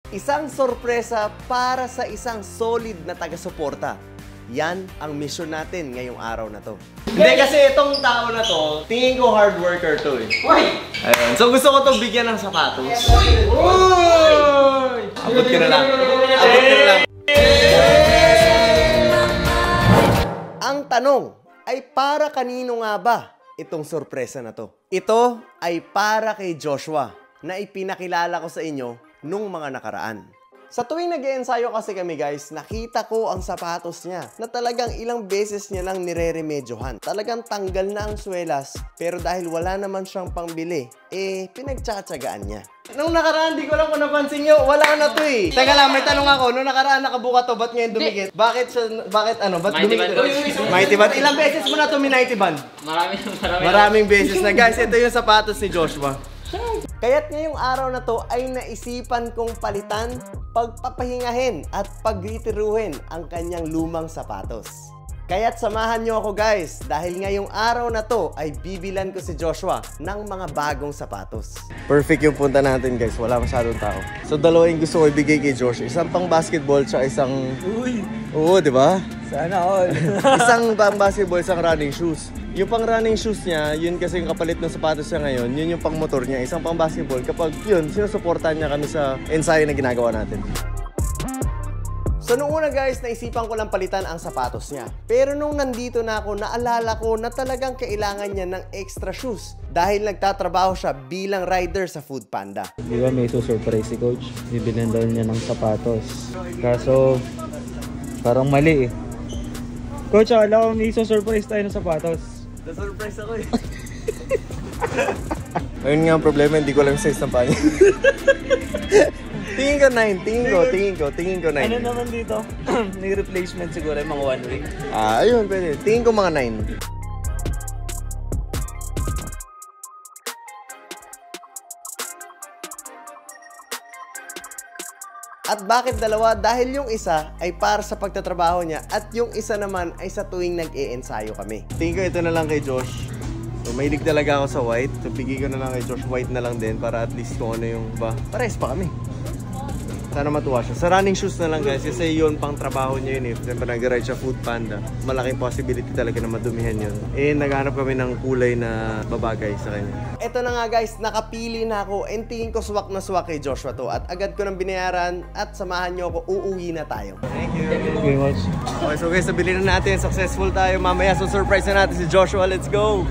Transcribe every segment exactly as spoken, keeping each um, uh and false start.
Isang sorpresa para sa isang solid na taga-suporta. Yan ang mission natin ngayong araw na to. Hindi kasi itong tao na to, tingin ko hard worker to eh. Uy! Ayun. So gusto ko to bigyan ng sapatos. Uy! Uy! Abot ka na lang. Abot ka na lang. Ang tanong ay para kanino nga ba itong sorpresa na to? Ito ay para kay Joshua na ipinakilala ko sa inyo nung mga nakaraan. Sa tuwing nag-e-ensayo kasi kami guys, nakita ko ang sapatos niya na talagang ilang beses niya lang nire-remedyohan. Talagang tanggal na ang swelas, pero dahil wala naman siyang pangbili, eh pinagtsatsagaan niya. Nung nakaraan, di ko lang kung napansin nyo, wala na to eh. Teka lang, may tanong ako, nung nakaraan nakabuka to, ba't ngayon dumikit? Bakit siya, bakit ano, ba't dumikit? Mighty Band. Ilang beses mo na to Mighty Band? Marami, marami. Maraming beses na guys, ito yung sapatos ni Joshua. Kaya't ngayong araw na to ay naisipan kong palitan, pagpapahingahin at pagritiruhin ang kanyang lumang sapatos. Kaya't samahan nyo ako guys dahil ngayong araw na to ay bibilan ko si Joshua ng mga bagong sapatos. Perfect yung punta natin guys, wala masyadong tao. So dalawa yung gusto ko ibigay kay Josh, isang pang basketball tsaka isang... Uy! Oo, di ba? Sana all. Isang pang basketball, isang running shoes. Yung pang running shoes niya, yun kasi yung kapalit ng sapatos niya ngayon, yun yung pang motor niya, isang pang basketball. Kapag yun, sinusuportahan niya kami sa ensayo na ginagawa natin. So nung una guys, naisipan ko lang palitan ang sapatos niya. Pero nung nandito na ako, naalala ko na talagang kailangan niya ng extra shoes. Dahil nagtatrabaho siya bilang rider sa Food Panda. Di ba may susurprise si Coach? Bibilhan daw niya ng sapatos. Kaso, parang mali eh. Coach, alam ko may susurprise tayo ng sapatos. Na-surprise ako eh. Ayun nga ang problema, hindi ko lang size ng panya. Tingin ko nine, tingin ko, tingin ko, tingin ko nine. Ano naman dito? May replacement siguro yung mga one week. Ah, ayun, pwede. Tingin ko mga nine. At bakit dalawa? Dahil yung isa ay para sa pagtatrabaho niya at yung isa naman ay sa tuwing nag-e-ensayo kami. Tingin ko ito na lang kay Josh. So mahilig talaga ako sa white. So bigay ko na lang kay Josh white na lang din para at least kung ano yung ba. Pares pa kami. Sana matuwa siya. Sa running shoes na lang guys. Kasi yun pang trabaho niya yun eh. Siyempre nag-ride siya Food Panda. Malaking possibility talaga na madumihan yun. Eh naghanap kami ng kulay na babagay sa kanya. Eto na nga guys, nakapili na ako and tingin ko swak na swak kay Joshua to. At agad ko nang binayaran at samahan niyo ako, uuwi na tayo. Thank you. Thank you very much. Okay, so guys, nabili na natin. Successful tayo. Mamaya, so surprise na natin si Joshua. Let's go!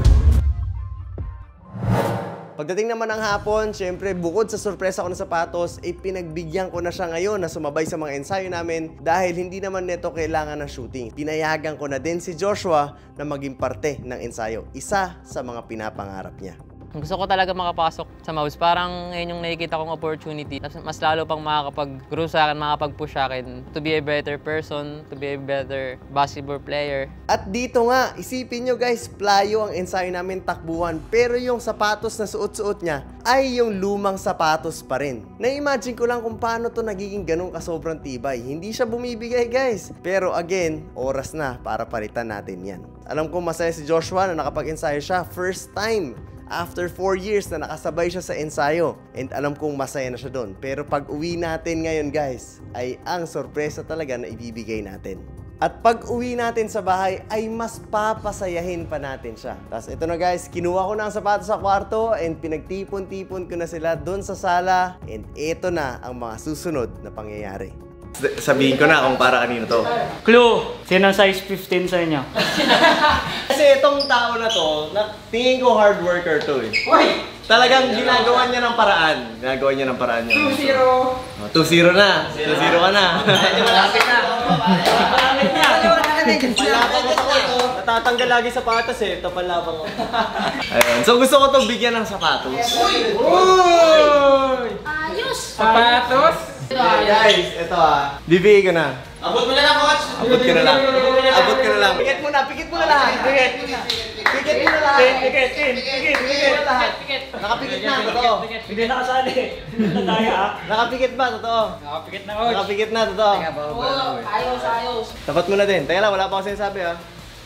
Pagdating naman ng hapon, syempre bukod sa sorpresa ko ng sapatos, ay eh, pinagbigyan ko na siya ngayon na sumabay sa mga ensayo namin dahil hindi naman neto kailangan ng shooting. Pinayagan ko na din si Joshua na maging parte ng ensayo. Isa sa mga pinapangarap niya. Gusto ko talaga makapasok sa mouse. Parang ngayon yung nakikita kong opportunity. Mas lalo pang makakapag-grow sa akin, makakapag-push sa akin to be a better person, to be a better basketball player. At dito nga, isipin nyo guys, playo ang ensayo namin takbuhan. Pero yung sapatos na suot-suot niya ay yung lumang sapatos pa rin. Na-imagine ko lang kung paano to nagiging ganun kasobrang tibay. Hindi siya bumibigay guys. Pero again, oras na para palitan natin yan. Alam ko masaya si Joshua na nakapag-ensayo siya first time. After four years na nakasabay siya sa ensayo. And alam kong masaya na siya doon. Pero pag uwi natin ngayon guys, ay ang sorpresa talaga na ibibigay natin. At pag uwi natin sa bahay, ay mas papasayahin pa natin siya. Tapos ito na guys, kinuha ko na ang sapatos sa kwarto and pinagtipon-tipon ko na sila doon sa sala. And ito na ang mga susunod na pangyayari. Sabihin ko na kung para kanino to. Clue! Sino size fifteen sa inyo? Kasi itong tao na to, na, tingin ko hard worker to eh. Uy! Talagang ginagawa niya ng paraan. Ginagawa niya ng paraan niya. two zero! two zero na! two zero ka na! Malapit na! Malapit na! Malapit na! Natatanggal lagi sapatos eh. Ito palabang ko. Ayun. So gusto ko itong bigyan ng sapatos. Uy! Uy! Ayos! Sapatos? Guys, ito ah. Bibigay ko na. Abot mo na lang, coach! Abot ka na lang. Abot ka na lang. Pikit mo na, pikit mo na lahat. Pikit. Pikit mo na lahat. Pikit, pikit, pikit na lahat. Nakapikit na, totoo. Hindi nakasali. Nataya ah. Nakapikit ba, totoo? Nakapikit na, coach. Nakapikit na, totoo. Oo, ayos, ayos. Tapat mo na din. Teka lang, wala pa ako sinasabi ah.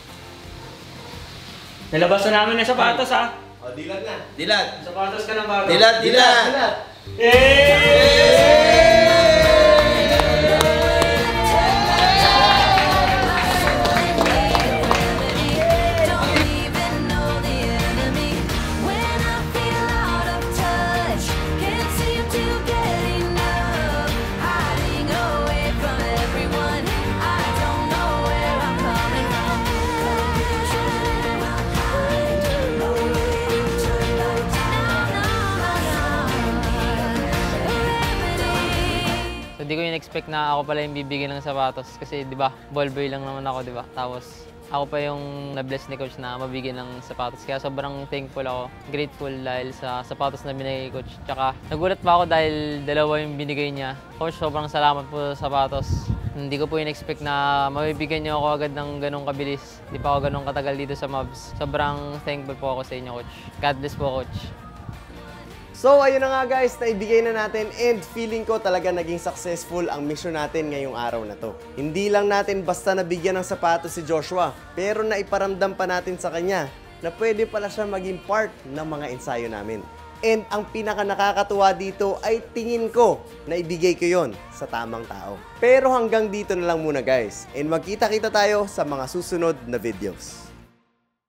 Nilabas na namin ng sapatos ah. O, dilat na. Dilat. Sapatos ka ng bago. Dilat, dilat. Yay! hindi ko yung expect na ako pala yung bibigyan ng sapatos kasi 'di ba, ball boy lang naman ako, 'di ba? Tapos ako pa yung na-bless ni coach na mabigyan ng sapatos. Kaya sobrang thankful ako, grateful dahil sa sapatos na binigay ni coach. Tsaka nagulat pa ako dahil dalawa yung binigay niya. Coach, sobrang salamat po sa sapatos. Hindi ko po in-expect na mabibigyan niyo ako agad ng ganong kabilis. Hindi pa ako ganong katagal dito sa Mavs. Sobrang thankful po ako sa inyo, coach. God bless po, coach. So, ayun na nga guys, naibigay na natin and feeling ko talaga naging successful ang mission natin ngayong araw na to. Hindi lang natin basta nabigyan ng sapatos si Joshua, pero naiparamdam pa natin sa kanya na pwede pala siya maging part ng mga ensayo namin. And ang pinaka nakakatuwa dito ay tingin ko na ibigay ko yon sa tamang tao. Pero hanggang dito na lang muna guys, and magkita-kita tayo sa mga susunod na videos.